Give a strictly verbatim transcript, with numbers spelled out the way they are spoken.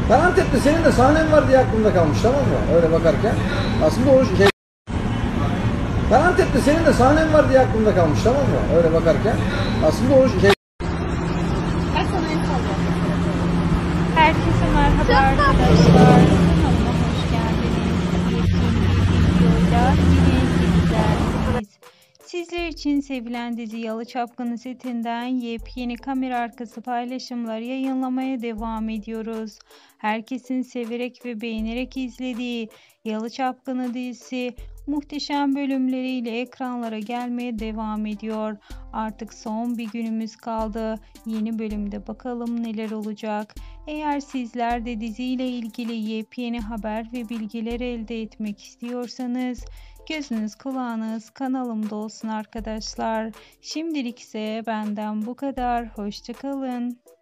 Ben Antep'te senin de sahnen var diye aklımda kalmış, tamam mı? Öyle bakarken. Aslında o şey... Ben Antep'te senin de sahnen var diye aklımda kalmış, tamam mı? Öyle bakarken. Aslında o şey... Herkese merhaba arkadaşlar. Kanalıma hoş geldiniz. Yepyeni bir videoyla yine sizlerleyiz. Sizler için sevilen dizi Yalı Çapkını setinden yepyeni kamera arkası paylaşımlar yayınlamaya devam ediyoruz. Herkesin severek ve beğenerek izlediği Yalı Çapkını dizisi muhteşem bölümleriyle ekranlara gelmeye devam ediyor. Artık son bir günümüz kaldı. Yeni bölümde bakalım neler olacak. Eğer sizler de diziyle ilgili yepyeni haber ve bilgiler elde etmek istiyorsanız gözünüz kulağınız kanalımda olsun arkadaşlar. Şimdilik ise benden bu kadar. Hoşça kalın.